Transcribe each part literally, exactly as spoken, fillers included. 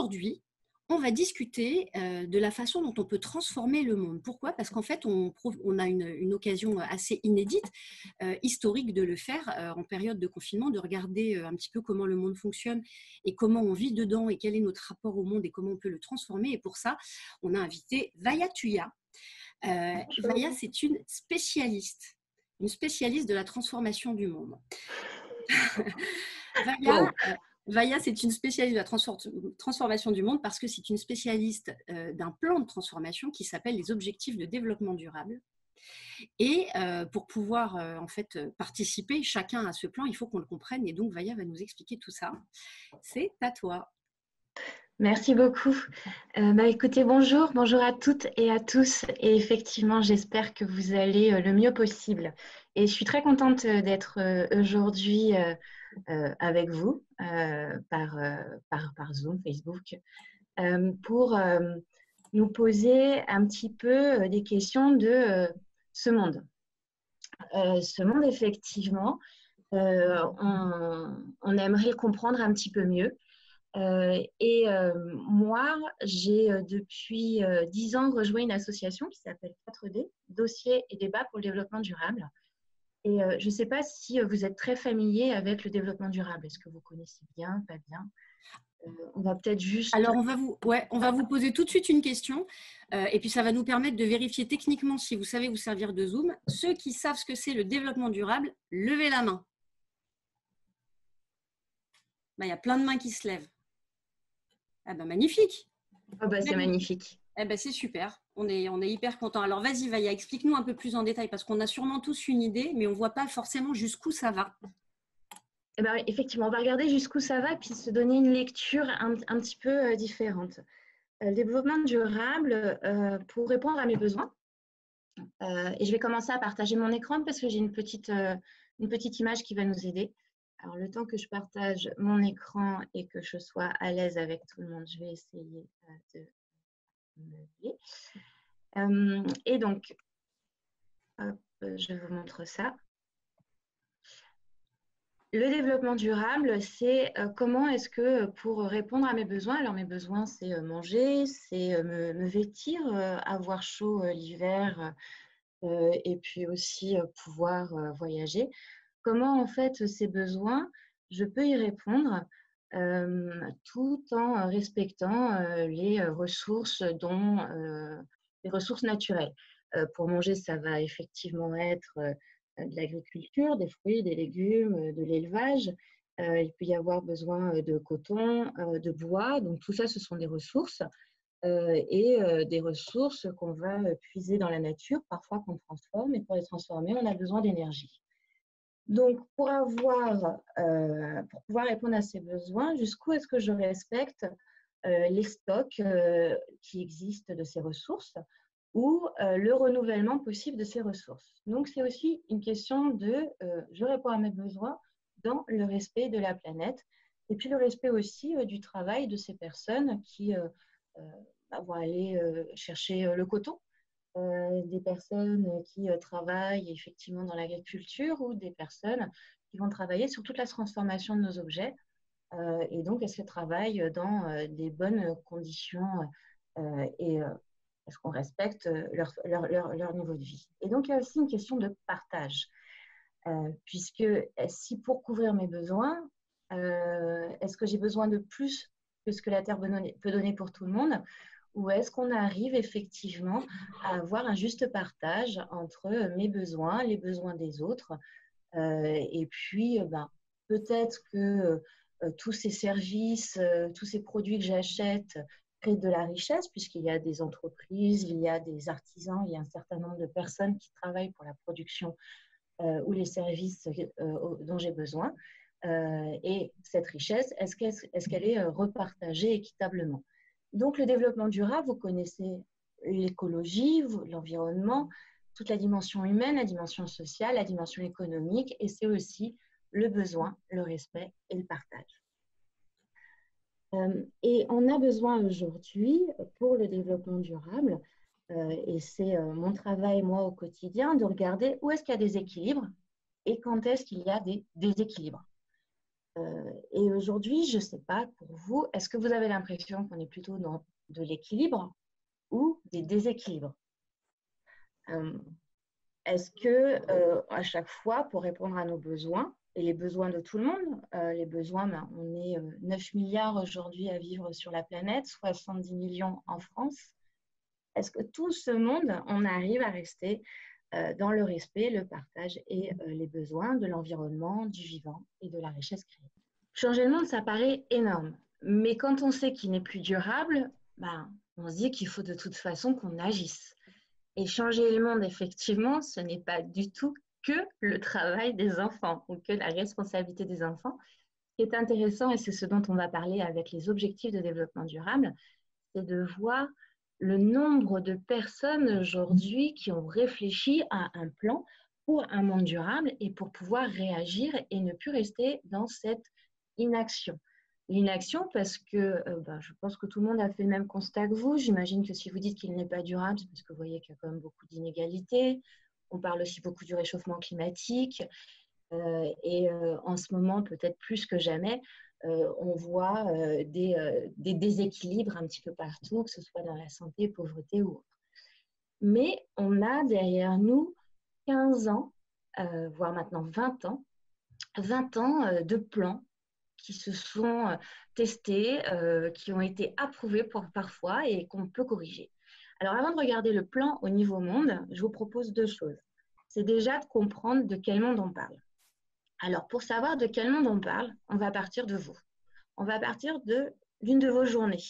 aujourd'hui, on va discuter euh, de la façon dont on peut transformer le monde. Pourquoi? Parce qu'en fait, on, on a une, une occasion assez inédite, euh, historique de le faire euh, en période de confinement, de regarder euh, un petit peu comment le monde fonctionne et comment on vit dedans et quel est notre rapport au monde et comment on peut le transformer. Et pour ça, on a invité Vaya Tuya. Euh, Vaya, c'est une spécialiste, une spécialiste de la transformation du monde. Vaya, Wow. euh, Vaya, c'est une spécialiste de la transfor transformation du monde parce que c'est une spécialiste euh, d'un plan de transformation qui s'appelle les objectifs de développement durable. Et euh, pour pouvoir euh, en fait participer chacun à ce plan, il faut qu'on le comprenne. Et donc, Vaya va nous expliquer tout ça. C'est à toi. Merci beaucoup. Euh, bah, écoutez, bonjour, bonjour à toutes et à tous. Et effectivement, j'espère que vous allez euh, le mieux possible. Et je suis très contente d'être euh, aujourd'hui euh, euh, avec vous euh, par, euh, par, par Zoom, Facebook, euh, pour euh, nous poser un petit peu euh, des questions de euh, ce monde. Euh, ce monde, effectivement, euh, on, on aimerait le comprendre un petit peu mieux. Euh, et euh, moi, j'ai euh, depuis euh, dix ans rejoint une association qui s'appelle quatre D, Dossier et débat pour le développement durable. Et euh, je ne sais pas si vous êtes très familier avec le développement durable. Est-ce que vous connaissez bien, pas bien? euh, On va peut-être juste… Alors, on va, vous, ouais, on va vous poser tout de suite une question euh, et puis ça va nous permettre de vérifier techniquement si vous savez vous servir de Zoom. Ceux qui savent ce que c'est le développement durable, levez la main. Ben, il y a plein de mains qui se lèvent. Ah ben, magnifique. Oh bah, c'est magnifique. Eh ben, c'est super. On est, on est hyper contents. Alors, vas-y, Vaya, explique-nous un peu plus en détail parce qu'on a sûrement tous une idée, mais on ne voit pas forcément jusqu'où ça va. Eh ben, effectivement, on va regarder jusqu'où ça va puis se donner une lecture un, un petit peu euh, différente. Euh, le développement durable, euh, pour répondre à mes besoins, euh, et je vais commencer à partager mon écran parce que j'ai une petite, euh, une petite image qui va nous aider. Alors, le temps que je partage mon écran et que je sois à l'aise avec tout le monde, je vais essayer euh, de meubler. Euh, et donc, hop, je vous montre ça. Le développement durable, c'est euh, comment est-ce que pour répondre à mes besoins, alors mes besoins, c'est euh, manger, c'est euh, me, me vêtir, euh, avoir chaud euh, l'hiver euh, et puis aussi euh, pouvoir euh, voyager. Comment en fait ces besoins, je peux y répondre euh, tout en respectant euh, les ressources dont euh, les ressources naturelles. Euh, pour manger, ça va effectivement être euh, de l'agriculture, des fruits, des légumes, euh, de l'élevage. Euh, il peut y avoir besoin de coton, euh, de bois. Donc tout ça, ce sont des ressources euh, et euh, des ressources qu'on va puiser dans la nature, parfois qu'on transforme. Et pour les transformer, on a besoin d'énergie. Donc, pour, avoir, euh, pour pouvoir répondre à ces besoins, jusqu'où est-ce que je respecte euh, les stocks euh, qui existent de ces ressources ou euh, le renouvellement possible de ces ressources. Donc, c'est aussi une question de euh, je réponds à mes besoins dans le respect de la planète et puis le respect aussi euh, du travail de ces personnes qui euh, euh, vont aller euh, chercher euh, le coton. Euh, des personnes qui euh, travaillent effectivement dans l'agriculture ou des personnes qui vont travailler sur toute la transformation de nos objets. Euh, et donc, est-ce qu'elles travaillent dans euh, des bonnes conditions euh, et euh, est-ce qu'on respecte leur, leur, leur, leur niveau de vie? Et donc, il y a aussi une question de partage. Euh, puisque si pour couvrir mes besoins, euh, est-ce que j'ai besoin de plus que ce que la Terre peut donner pour tout le monde? Ou est-ce qu'on arrive effectivement à avoir un juste partage entre mes besoins, les besoins des autres euh, et puis ben, peut-être que euh, tous ces services, euh, tous ces produits que j'achète créent de la richesse puisqu'il y a des entreprises, il y a des artisans, il y a un certain nombre de personnes qui travaillent pour la production euh, ou les services euh, dont j'ai besoin. Euh, et cette richesse, est-ce qu'elle est, qu'elle est repartagée équitablement? Donc, le développement durable, vous connaissez l'écologie, l'environnement, toute la dimension humaine, la dimension sociale, la dimension économique, et c'est aussi le besoin, le respect et le partage. Euh, et on a besoin aujourd'hui, pour le développement durable, euh, et c'est euh, mon travail, moi, au quotidien, de regarder où est-ce qu'il y a des équilibres et quand est-ce qu'il y a des déséquilibres. Euh, et aujourd'hui, je ne sais pas pour vous, est-ce que vous avez l'impression qu'on est plutôt dans de l'équilibre ou des déséquilibres? Euh, Est-ce que euh, à chaque fois, pour répondre à nos besoins, et les besoins de tout le monde, euh, les besoins, ben, on est euh, neuf milliards aujourd'hui à vivre sur la planète, soixante-dix millions en France. Est-ce que tout ce monde, on arrive à rester euh, dans le respect, le partage et euh, les besoins de l'environnement, du vivant et de la richesse créée? Changer le monde, ça paraît énorme. Mais quand on sait qu'il n'est plus durable, ben, on se dit qu'il faut de toute façon qu'on agisse. Et changer le monde, effectivement, ce n'est pas du tout que le travail des enfants ou que la responsabilité des enfants. Ce qui est intéressant, et c'est ce dont on va parler avec les objectifs de développement durable, c'est de voir le nombre de personnes aujourd'hui qui ont réfléchi à un plan pour un monde durable et pour pouvoir réagir et ne plus rester dans cette inaction. L'inaction parce que euh, bah, je pense que tout le monde a fait le même constat que vous. J'imagine que si vous dites qu'il n'est pas durable, c'est parce que vous voyez qu'il y a quand même beaucoup d'inégalités. On parle aussi beaucoup du réchauffement climatique. Euh, et euh, en ce moment, peut-être plus que jamais, euh, on voit euh, des, euh, des déséquilibres un petit peu partout, que ce soit dans la santé, pauvreté ou autre. Mais on a derrière nous quinze ans, euh, voire maintenant vingt ans, vingt ans euh, de plans qui se sont euh, testés, euh, qui ont été approuvés pour, parfois et qu'on peut corriger. Alors avant de regarder le plan au niveau monde, je vous propose deux choses. C'est déjà de comprendre de quel monde on parle. Alors pour savoir de quel monde on parle, on va partir de vous. On va partir de d'une de vos journées,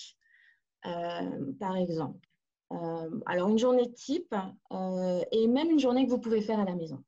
euh, par exemple. Euh, alors une journée type euh, et même une journée que vous pouvez faire à la maison.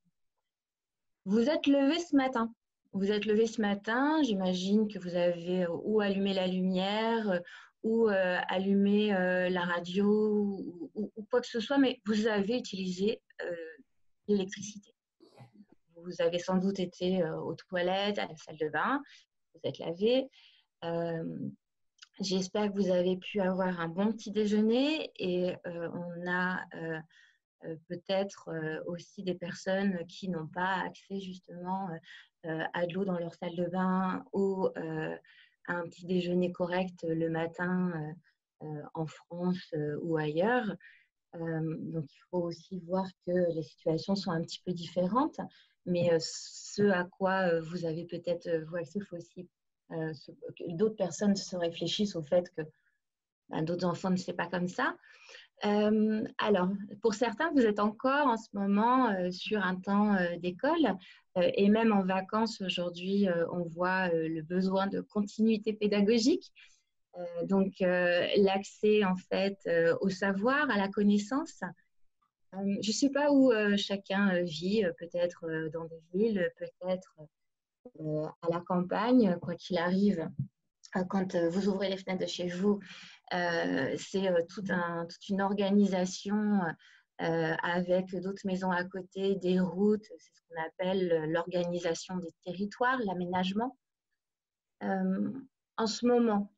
Vous êtes levé ce matin. Vous êtes levé ce matin, j'imagine que vous avez ou allumé la lumière ou euh, allumé euh, la radio ou, ou, ou, quoi que ce soit, mais vous avez utilisé euh, l'électricité. Vous avez sans doute été euh, aux toilettes, à la salle de bain, vous êtes lavé. Euh, J'espère que vous avez pu avoir un bon petit déjeuner et euh, on a euh, euh, peut-être euh, aussi des personnes qui n'ont pas accès justement euh, à de l'eau dans leur salle de bain ou euh, à un petit déjeuner correct le matin euh, euh, en France euh, ou ailleurs. Euh, donc il faut aussi voir que les situations sont un petit peu différentes, mais euh, ce à quoi euh, vous avez peut-être euh, vous accès, il faut aussi euh, ce, que d'autres personnes se réfléchissent au fait que ben, d'autres enfants ne sont pas comme ça. Euh, alors, pour certains, vous êtes encore en ce moment euh, sur un temps euh, d'école euh, et même en vacances aujourd'hui, euh, on voit euh, le besoin de continuité pédagogique. Euh, donc, euh, l'accès en fait euh, au savoir, à la connaissance. Euh, je ne sais pas où euh, chacun euh, vit, euh, peut-être euh, dans des villes, peut-être euh, à la campagne, quoi qu'il arrive. Quand vous ouvrez les fenêtres de chez vous, euh, c'est euh, tout un, toute une organisation euh, avec d'autres maisons à côté, des routes, c'est ce qu'on appelle l'organisation des territoires, l'aménagement. Euh, en ce moment,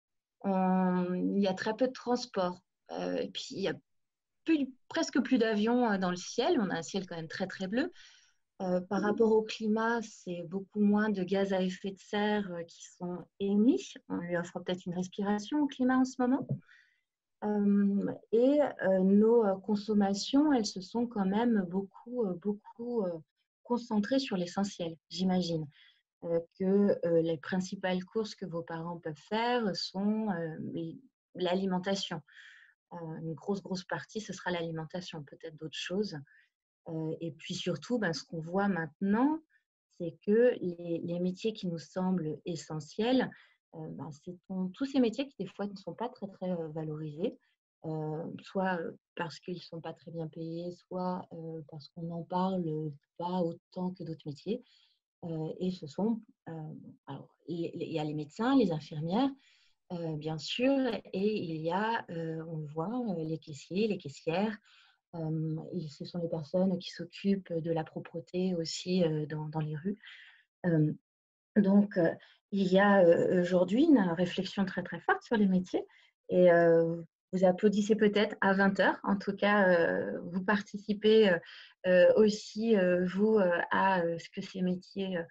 on, il y a très peu de transport, euh, et puis il y a plus, presque plus d'avions dans le ciel, on a un ciel quand même très très bleu. Euh, par rapport au climat, c'est beaucoup moins de gaz à effet de serre euh, qui sont émis. On lui offre peut-être une respiration au climat en ce moment. Euh, et euh, nos euh, consommations, elles se sont quand même beaucoup, euh, beaucoup euh, concentrées sur l'essentiel, j'imagine. Euh, que euh, les principales courses que vos parents peuvent faire sont euh, l'alimentation. Euh, une grosse, grosse partie, ce sera l'alimentation, peut-être d'autres choses. Euh, et puis surtout, ben, ce qu'on voit maintenant, c'est que les, les métiers qui nous semblent essentiels, euh, ben, c'est tous ces métiers qui des fois ne sont pas très très euh, valorisés, euh, soit parce qu'ils ne sont pas très bien payés, soit euh, parce qu'on n'en parle pas autant que d'autres métiers. Euh, et ce sont, euh, alors, il y a les médecins, les infirmières, euh, bien sûr, et il y a, euh, on le voit, les caissiers, les caissières. Euh, ce sont les personnes qui s'occupent de la propreté aussi euh, dans, dans les rues. Euh, donc, euh, il y a euh, aujourd'hui une réflexion très très forte sur les métiers et euh, vous applaudissez peut-être à vingt heures. En tout cas, euh, vous participez euh, aussi, euh, vous, euh, à euh, ce que ces métiers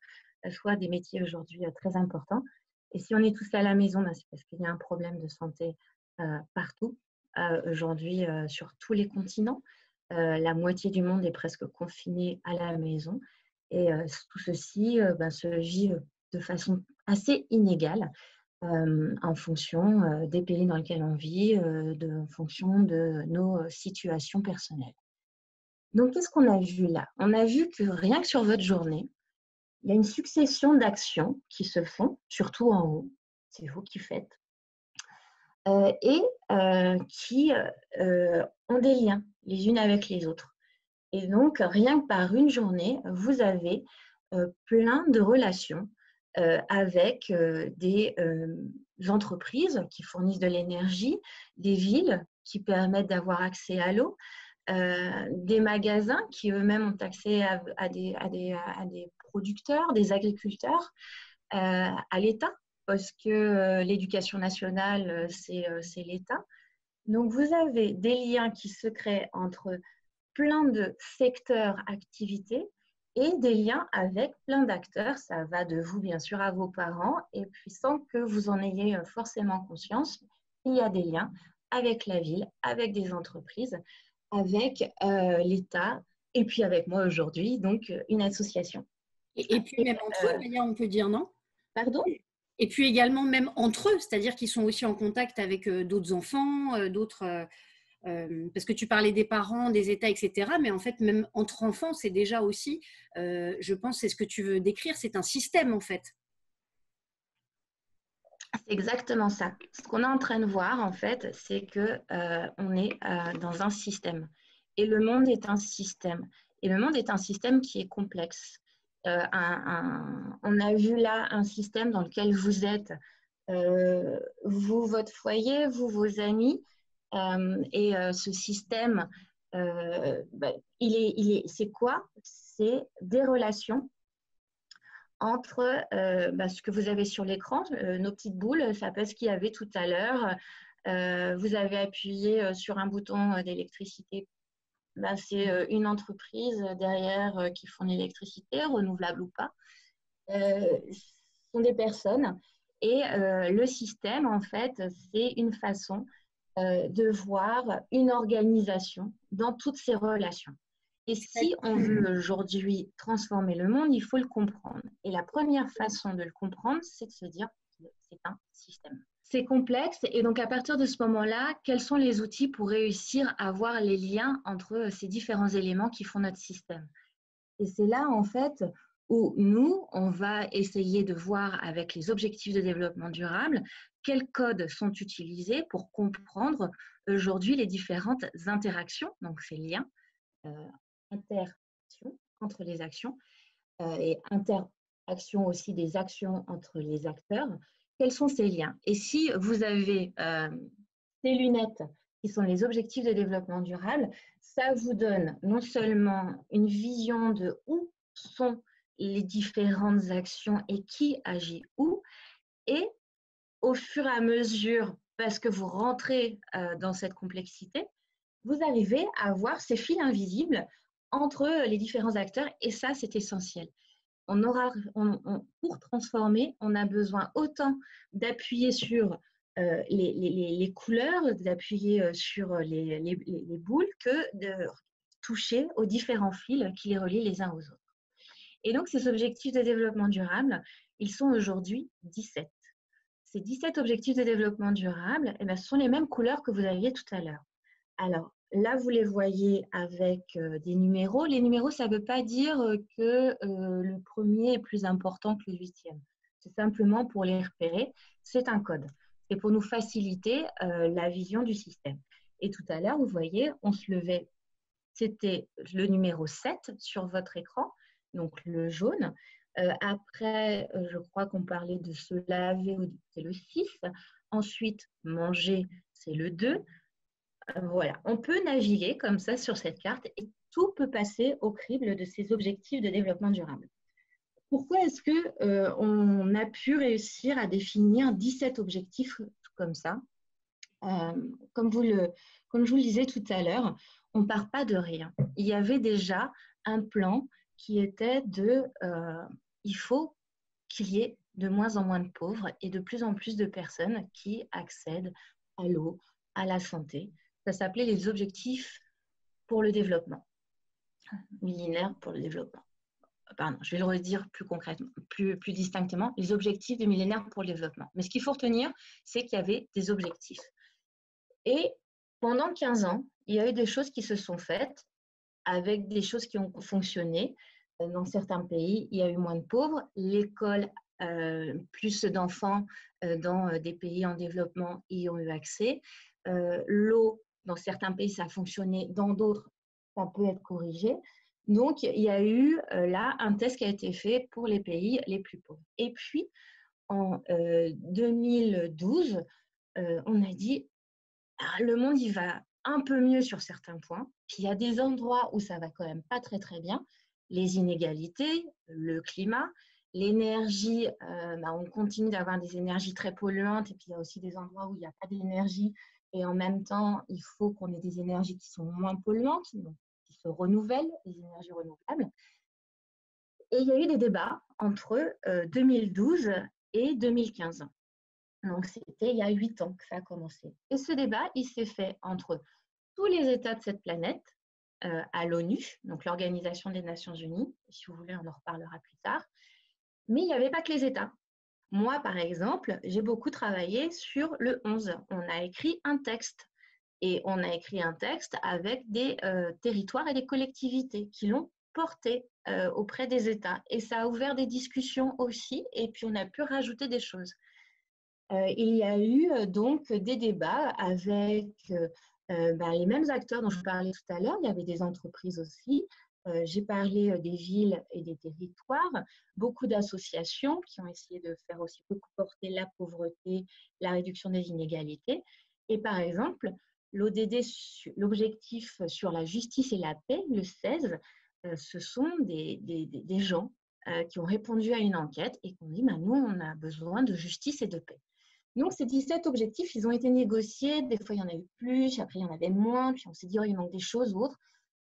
soit des métiers aujourd'hui très importants. Et si on est tous à la maison, ben, c'est parce qu'il y a un problème de santé euh, partout, euh, aujourd'hui euh, sur tous les continents. Euh, la moitié du monde est presque confinée à la maison. Et euh, tout ceci euh, ben, se vit de façon assez inégale euh, en fonction euh, des pays dans lesquels on vit, euh, de, en fonction de nos situations personnelles. Donc, qu'est-ce qu'on a vu là? On a vu que rien que sur votre journée, il y a une succession d'actions qui se font, surtout en haut, c'est vous qui faites, euh, et euh, qui euh, ont des liens les unes avec les autres. Et donc, rien que par une journée, vous avez euh, plein de relations euh, avec euh, des euh, entreprises qui fournissent de l'énergie, des villes qui permettent d'avoir accès à l'eau, euh, des magasins qui eux-mêmes ont accès à, à, des, à, des, à des producteurs, des agriculteurs, euh, à l'État, parce que euh, l'éducation nationale, c'est, euh, c'est l'État. Donc, vous avez des liens qui se créent entre plein de secteurs activités et des liens avec plein d'acteurs. Ça va de vous, bien sûr, à vos parents. Et puis, sans que vous en ayez forcément conscience, il y a des liens avec la ville, avec des entreprises, avec euh, l'État et puis avec moi aujourd'hui, donc une association. Et, et puis même entre eux, Maya, on peut dire, non? Pardon? Et puis également même entre eux, c'est-à-dire qu'ils sont aussi en contact avec euh, d'autres enfants, euh, d'autres... Euh, euh, parce que tu parlais des parents, des États, et cetera. Mais en fait, même entre enfants, c'est déjà aussi, euh, je pense, c'est ce que tu veux décrire, c'est un système en fait. C'est exactement ça. Ce qu'on est en train de voir, en fait, c'est qu'on euh, est euh, dans un système. Et le monde est un système. Et le monde est un système qui est complexe. Euh, un, un, on a vu là un système dans lequel vous êtes, euh, vous, votre foyer, vous, vos amis. Euh, et euh, ce système, euh, bah, il est, il est, c'est quoi? C'est des relations entre euh, bah, ce que vous avez sur l'écran, euh, nos petites boules, ça peut être ce qu'il y avait tout à l'heure. Euh, vous avez appuyé sur un bouton d'électricité, bah, c'est euh, une entreprise derrière euh, qui fournit l'électricité, renouvelable ou pas. Euh, ce sont des personnes et euh, le système, en fait, c'est une façon euh, de voir une organisation dans toutes ces relations. Et si on veut aujourd'hui transformer le monde, il faut le comprendre. Et la première façon de le comprendre, c'est de se dire que c'est un système. C'est complexe et donc à partir de ce moment-là, quels sont les outils pour réussir à voir les liens entre ces différents éléments qui font notre système? Et c'est là en fait où nous, on va essayer de voir avec les objectifs de développement durable quels codes sont utilisés pour comprendre aujourd'hui les différentes interactions, donc ces liens, euh, interaction entre les actions euh, et interaction aussi des actions entre les acteurs. Quels sont ces liens? Et si vous avez euh, ces lunettes qui sont les objectifs de développement durable, ça vous donne non seulement une vision de où sont les différentes actions et qui agit où, et au fur et à mesure, parce que vous rentrez euh, dans cette complexité, vous arrivez à voir ces fils invisibles entre les différents acteurs et ça, c'est essentiel. On aura, on, on, pour transformer, on a besoin autant d'appuyer sur euh, les, les, les couleurs, d'appuyer sur les, les, les boules que de toucher aux différents fils qui les relient les uns aux autres. Et donc, ces objectifs de développement durable, ils sont aujourd'hui dix-sept. Ces dix-sept objectifs de développement durable, eh bien, ce sont les mêmes couleurs que vous aviez tout à l'heure. Alors, là, vous les voyez avec euh, des numéros. Les numéros, ça ne veut pas dire que euh, le premier est plus important que le huitième. C'est simplement pour les repérer. C'est un code. C'est pour nous faciliter euh, la vision du système. Et tout à l'heure, vous voyez, on se levait. C'était le numéro sept sur votre écran, donc le jaune. Euh, après, euh, je crois qu'on parlait de se laver, c'est le six. Ensuite, manger, c'est le deux. Voilà, on peut naviguer comme ça sur cette carte et tout peut passer au crible de ces objectifs de développement durable. Pourquoi est-ce qu'on euh, a pu réussir à définir dix-sept objectifs comme ça? euh, comme, vous le, comme je vous le disais tout à l'heure, on ne part pas de rien. Il y avait déjà un plan qui était de, euh, il faut qu'il y ait de moins en moins de pauvres et de plus en plus de personnes qui accèdent à l'eau, à la santé. Ça s'appelait les objectifs pour le développement, millénaires pour le développement. Pardon, je vais le redire plus concrètement, plus, plus distinctement, les objectifs du millénaire pour le développement. Mais ce qu'il faut retenir, c'est qu'il y avait des objectifs. Et pendant quinze ans, il y a eu des choses qui se sont faites avec des choses qui ont fonctionné. Dans certains pays, il y a eu moins de pauvres. L'école, euh, plus d'enfants euh, dans des pays en développement y ont eu accès. Euh, l'eau, dans certains pays, ça a fonctionné. Dans d'autres, ça peut être corrigé. Donc, il y a eu euh, là un test qui a été fait pour les pays les plus pauvres. Et puis, en euh, deux mille douze, euh, on a dit, ah, le monde, il va un peu mieux sur certains points. Puis, il y a des endroits où ça va quand même pas très, très bien. Les inégalités, le climat, l'énergie, euh, bah, on continue d'avoir des énergies très polluantes. Et puis, il y a aussi des endroits où il n'y a pas d'énergie. Et en même temps, il faut qu'on ait des énergies qui sont moins polluantes. Donc, se renouvellent, les énergies renouvelables. Et il y a eu des débats entre euh, deux mille douze et deux mille quinze. Donc, c'était il y a huit ans que ça a commencé. Et ce débat, il s'est fait entre tous les États de cette planète euh, à l'ONU, donc l'Organisation des Nations Unies. Si vous voulez, on en reparlera plus tard. Mais il n'y avait pas que les États. Moi, par exemple, j'ai beaucoup travaillé sur le onze. On a écrit un texte. Et on a écrit un texte avec des euh, territoires et des collectivités qui l'ont porté euh, auprès des États. Et ça a ouvert des discussions aussi, et puis on a pu rajouter des choses. Euh, il y a eu euh, donc des débats avec euh, euh, ben, les mêmes acteurs dont je parlais tout à l'heure. Il y avait des entreprises aussi. Euh, j'ai parlé euh, des villes et des territoires, beaucoup d'associations qui ont essayé de faire aussi beaucoup porter la pauvreté, la réduction des inégalités. Et par exemple, l'O D D, l'objectif sur la justice et la paix, le seize, euh, ce sont des, des, des gens euh, qui ont répondu à une enquête et qui ont dit bah, « nous, on a besoin de justice et de paix ». Donc, ces dix-sept objectifs, ils ont été négociés. Des fois, il y en a eu plus, après, il y en avait moins, puis on s'est dit oh, « il manque des choses ou autres ».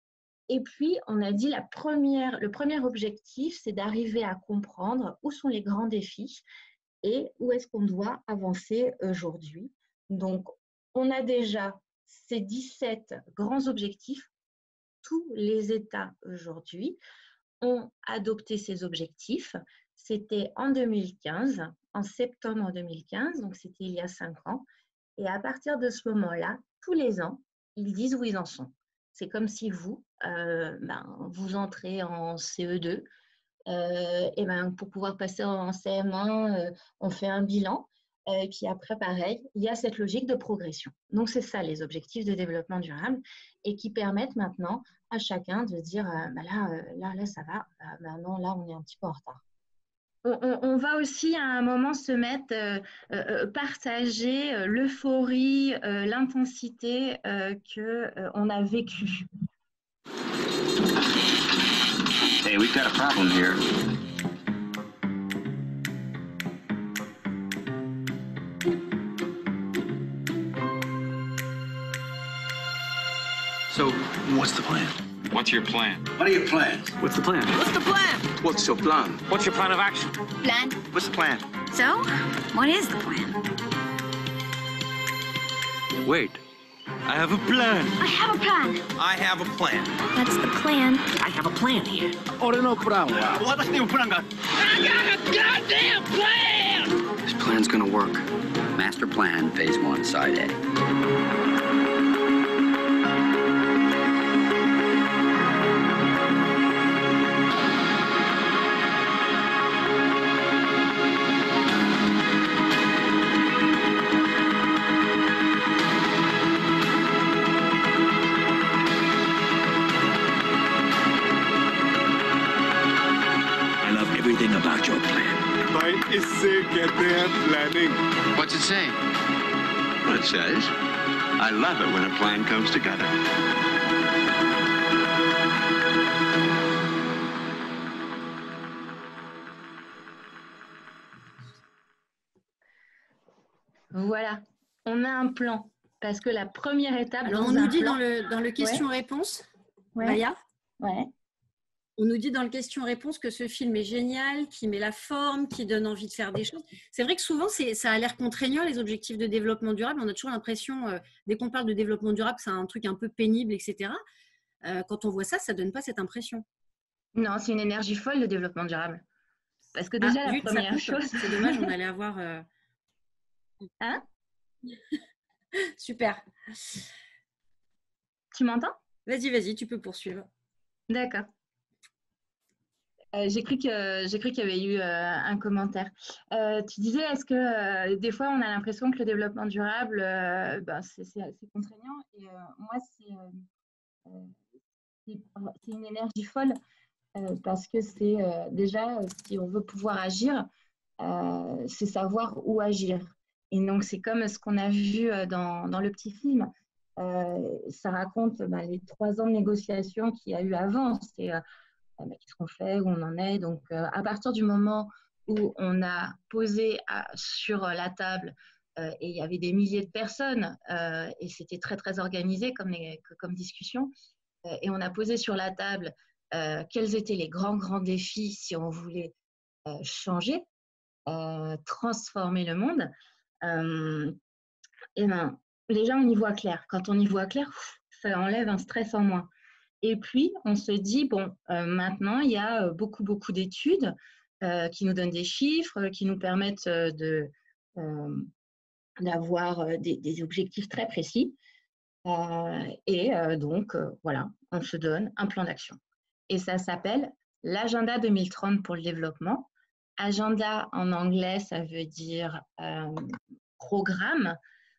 Et puis, on a dit la première, le premier objectif, c'est d'arriver à comprendre où sont les grands défis et où est-ce qu'on doit avancer aujourd'hui. Donc, on a déjà ces dix-sept grands objectifs. Tous les États aujourd'hui ont adopté ces objectifs. C'était en deux mille quinze, en septembre deux mille quinze, donc c'était il y a cinq ans. Et à partir de ce moment-là, tous les ans, ils disent où ils en sont. C'est comme si vous, euh, ben, vous entrez en C E deux, euh, et ben, pour pouvoir passer en C M un, euh, on fait un bilan. Et puis après, pareil, il y a cette logique de progression. Donc, c'est ça, les objectifs de développement durable et qui permettent maintenant à chacun de dire, euh, bah là, euh, là, là, ça va, euh, maintenant, là, on est un petit peu en retard. On, on, on va aussi à un moment se mettre, euh, euh, partager euh, l'euphorie, euh, l'intensité euh, qu'on a vécue. Hey, we've got a problem here. So, what's the plan? What's your plan? What are your plans? What's the plan? What's the plan? What's your plan? What's your plan of action? Plan. What's the plan? So, what is the plan? Wait, I have a plan. I have a plan. I have a plan. That's the plan. I have a plan here. 俺のプランは私にもプランがある。 I got a goddamn plan! This plan's gonna work. Master Plan, Phase One, Side A. About your plan. भाई इससे कहते हैं planning. What's it say? Well, it says, I love it when a plan comes together. Voilà, on a un plan. Parce que la première étape... Alors, on nous dit plan... dans le, dans le question-réponse, ouais. Maya, ouais. On nous dit dans le question-réponse que ce film est génial, qui met la forme, qui donne envie de faire des choses. C'est vrai que souvent, c'est, ça a l'air contraignant, les objectifs de développement durable. On a toujours l'impression, euh, dès qu'on parle de développement durable, que c'est un truc un peu pénible, et cetera. Euh, quand on voit ça, ça ne donne pas cette impression. Non, c'est une énergie folle, le développement durable. Parce que déjà, ah, la vu première que ça coupe, chose… C'est dommage, on allait avoir… Euh... Hein? Super. Tu m'entends? Vas-y, vas-y, tu peux poursuivre. D'accord. Euh, j'ai cru que j'ai cru qu'il y avait eu euh, un commentaire. Euh, tu disais, est-ce que euh, des fois on a l'impression que le développement durable, euh, ben, c'est, c'est, c'est contraignant. Et euh, moi, c'est, euh, c'est, c'est une énergie folle euh, parce que c'est euh, déjà, si on veut pouvoir agir, euh, c'est savoir où agir. Et donc, c'est comme ce qu'on a vu dans, dans le petit film. Euh, ça raconte ben, les trois ans de négociations qu'il y a eu avant. C'est euh, ben, qu'est-ce qu'on fait, où on en est. Donc, euh, à partir du moment où on a posé à, sur la table, euh, et il y avait des milliers de personnes, euh, et c'était très, très organisé comme, les, comme discussion, euh, et on a posé sur la table euh, quels étaient les grands, grands défis si on voulait euh, changer, euh, transformer le monde. Euh, et ben, déjà, on y voit clair. Quand on y voit clair, ça enlève un stress en moins. Et puis, on se dit, bon, euh, maintenant, il y a beaucoup, beaucoup d'études euh, qui nous donnent des chiffres, qui nous permettent euh, de, euh, d'avoir des, des objectifs très précis. Euh, et euh, donc, euh, voilà, on se donne un plan d'action. Et ça s'appelle l'agenda deux mille trente pour le développement. Agenda, en anglais, ça veut dire euh, programme.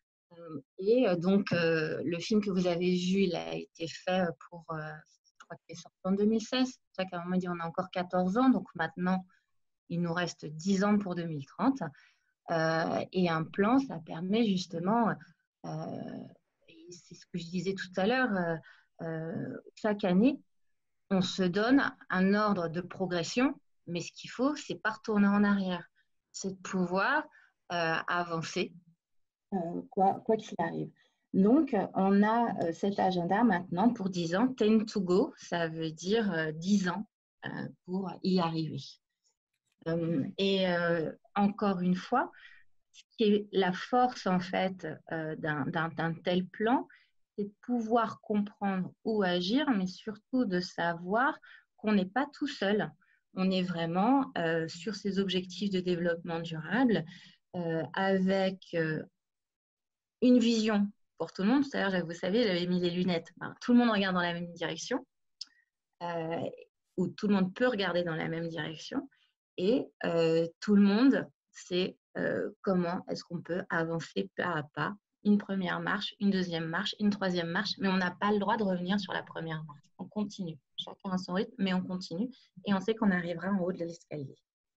Et donc, euh, le film que vous avez vu, il a été fait pour, euh, je crois qu'il est sorti en deux mille seize. C'est vrai qu'à un moment, on dit on a encore quatorze ans, donc maintenant, il nous reste dix ans pour deux mille trente. Euh, et un plan, ça permet justement, euh, et c'est ce que je disais tout à l'heure, euh, euh, chaque année, on se donne un ordre de progression, mais ce qu'il faut, c'est pas retourner en arrière. C'est de pouvoir euh, avancer. Euh, quoi, quoi qu'il arrive. Donc, on a euh, cet agenda maintenant pour dix ans. ten to go, ça veut dire euh, dix ans euh, pour y arriver. Euh, et euh, encore une fois, ce qui est la force en fait euh, d'un, d'un, d'un tel plan, c'est de pouvoir comprendre où agir, mais surtout de savoir qu'on n'est pas tout seul. On est vraiment euh, sur ces objectifs de développement durable euh, avec euh, une vision pour tout le monde. C'est-à-dire, vous savez, j'avais mis les lunettes. Enfin, tout le monde regarde dans la même direction, euh, ou tout le monde peut regarder dans la même direction, et euh, tout le monde sait euh, comment est-ce qu'on peut avancer pas à pas, une première marche, une deuxième marche, une troisième marche, mais on n'a pas le droit de revenir sur la première marche. On continue, chacun à son rythme, mais on continue, et on sait qu'on arrivera en haut de l'escalier.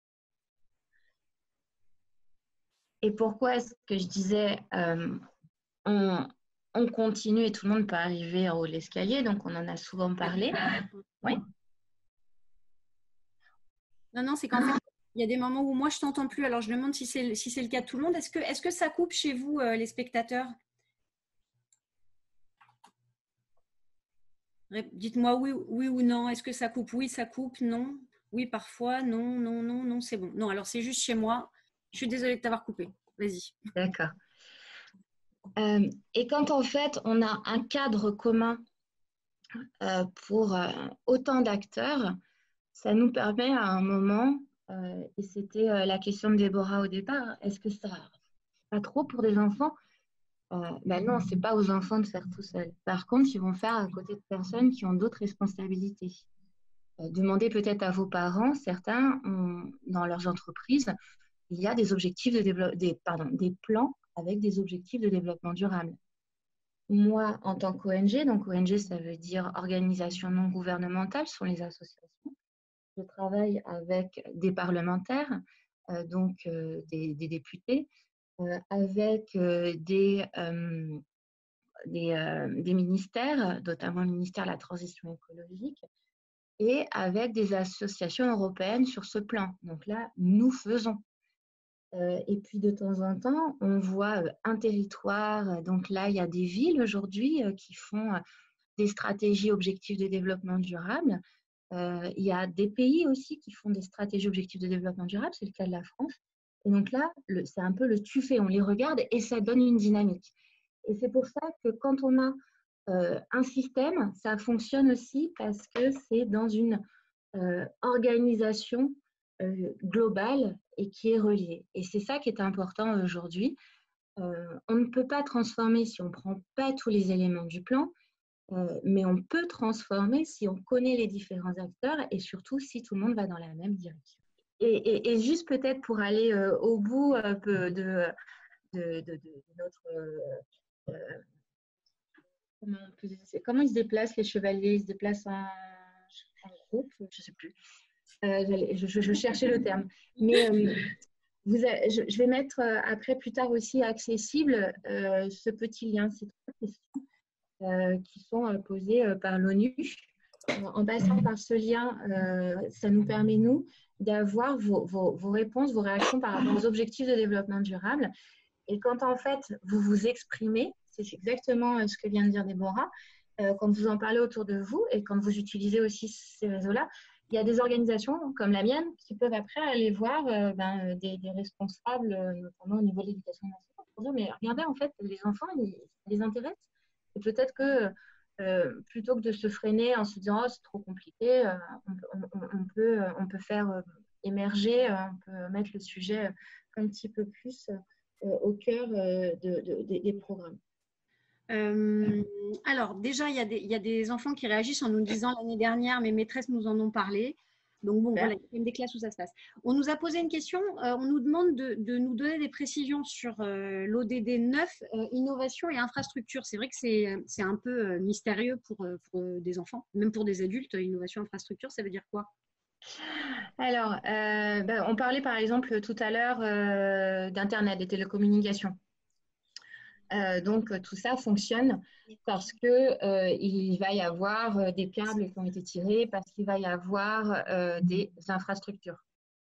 Et pourquoi est-ce que je disais euh, on, on continue et tout le monde peut arriver en haut de l'escalier, donc on en a souvent parlé. Oui. Non, non, c'est qu'en fait, il y a des moments où moi je t'entends plus, alors je demande si c'est, si c'est le cas de tout le monde. Est-ce que, est-ce que ça coupe chez vous, euh, les spectateurs? Dites-moi oui, oui ou non. Est-ce que ça coupe? Oui, ça coupe. Non. Oui, parfois. Non, non, non, non, c'est bon. Non, alors c'est juste chez moi. Je suis désolée de t'avoir coupé. Vas-y. D'accord. Euh, et quand en fait on a un cadre commun euh, pour euh, autant d'acteurs, ça nous permet à un moment, euh, et c'était euh, la question de Déborah au départ, est-ce que ça pas trop pour des enfants? euh, ben non, c'est pas aux enfants de faire tout seul. Par contre, ils vont faire à côté de personnes qui ont d'autres responsabilités. Euh, demandez peut-être à vos parents, certains ont, dans leurs entreprises, il y a des objectifs de développement, des, pardon, des plans avec des objectifs de développement durable. Moi, en tant qu'O N G, donc O N G, ça veut dire organisation non gouvernementale, ce sont les associations. Je travaille avec des parlementaires, euh, donc euh, des, des députés, euh, avec euh, des, euh, des, euh, des ministères, notamment le ministère de la Transition écologique, et avec des associations européennes sur ce plan. Donc là, nous faisons. Euh, et puis de temps en temps, on voit euh, un territoire. Donc là, il y a des villes aujourd'hui euh, qui font euh, des stratégies objectifs de développement durable. Euh, il y a des pays aussi qui font des stratégies objectifs de développement durable, c'est le cas de la France. Et donc là, c'est un peu le tu fais, on les regarde et ça donne une dynamique. Et c'est pour ça que quand on a euh, un système, ça fonctionne aussi parce que c'est dans une euh, organisation euh, globale et qui est reliée. Et c'est ça qui est important aujourd'hui. Euh, on ne peut pas transformer si on ne prend pas tous les éléments du plan, euh, mais on peut transformer si on connaît les différents acteurs et surtout si tout le monde va dans la même direction. Et, et, et juste peut-être pour aller euh, au bout un peu de, de, de, de, de notre... Euh, comment, on peut, comment ils se déplacent les chevaliers? Ils se déplacent en, en groupe? Je ne sais plus. Euh, je, je, je cherchais le terme. Mais euh, vous avez, je, je vais mettre euh, après, plus tard aussi, accessible euh, ce petit lien. C'est trois questions euh, qui sont euh, posées euh, par l'ONU. En passant par ce lien, euh, ça nous permet, nous, d'avoir vos, vos, vos réponses, vos réactions par rapport aux objectifs de développement durable. Et quand, en fait, vous vous exprimez, c'est exactement ce que vient de dire Déborah, euh, quand vous en parlez autour de vous et quand vous utilisez aussi ces réseaux-là, il y a des organisations comme la mienne qui peuvent après aller voir euh, ben, des, des responsables, notamment au niveau de l'éducation nationale, pour dire, mais regardez, en fait, les enfants, ils, ça les intéresse. Et peut-être que Euh, plutôt que de se freiner en se disant oh, c'est trop compliqué, euh, on, on, on, peut, on peut faire euh, émerger, euh, on peut mettre le sujet un petit peu plus euh, au cœur euh, de, de, de, des programmes. Euh, alors déjà, il y, a des, il y a des enfants qui réagissent en nous disant l'année dernière, mes maîtresses nous en ont parlé. Donc bon, voilà, il y a quand même des classes où ça se passe. On nous a posé une question, euh, on nous demande de, de nous donner des précisions sur euh, l'O D D neuf, euh, innovation et infrastructure. C'est vrai que c'est un peu euh, mystérieux pour, pour des enfants, même pour des adultes, innovation, infrastructure, ça veut dire quoi? Alors, euh, ben, on parlait par exemple tout à l'heure euh, d'Internet, des télécommunications. Euh, donc, tout ça fonctionne parce qu'il euh, va y avoir des câbles qui ont été tirés, parce qu'il va y avoir euh, des infrastructures.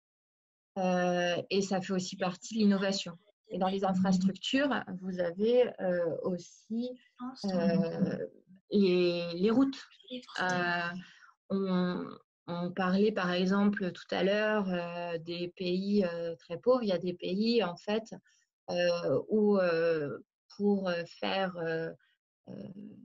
Euh, et ça fait aussi partie de l'innovation. Et dans les infrastructures, vous avez euh, aussi euh, les, les routes. Euh, on, on parlait par exemple tout à l'heure euh, des pays euh, très pauvres. Il y a des pays en fait euh, où euh, pour faire euh, euh,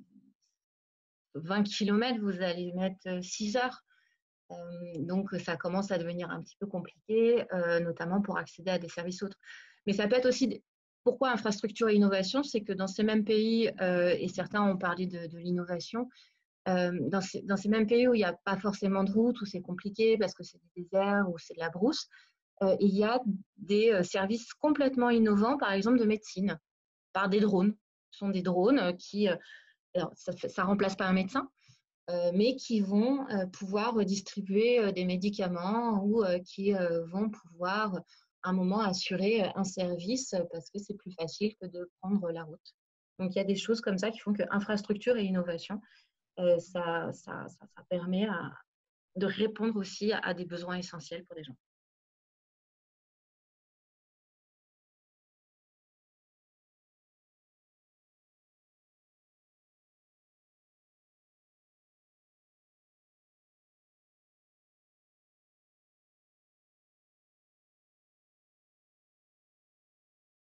vingt kilomètres, vous allez mettre six heures. Euh, donc, ça commence à devenir un petit peu compliqué, euh, notamment pour accéder à des services autres. Mais ça peut être aussi... Pourquoi infrastructure et innovation? C'est que dans ces mêmes pays, euh, et certains ont parlé de, de l'innovation, euh, dans, ces, dans ces mêmes pays où il n'y a pas forcément de route, où c'est compliqué parce que c'est des déserts, ou c'est de la brousse, euh, il y a des services complètement innovants, par exemple de médecine, par des drones. Ce sont des drones qui, alors ça ne remplace pas un médecin, euh, mais qui vont euh, pouvoir distribuer euh, des médicaments ou euh, qui euh, vont pouvoir à un moment assurer un service parce que c'est plus facile que de prendre la route. Donc, il y a des choses comme ça qui font que infrastructure et innovation, euh, ça, ça, ça, ça permet à, de répondre aussi à des besoins essentiels pour des gens.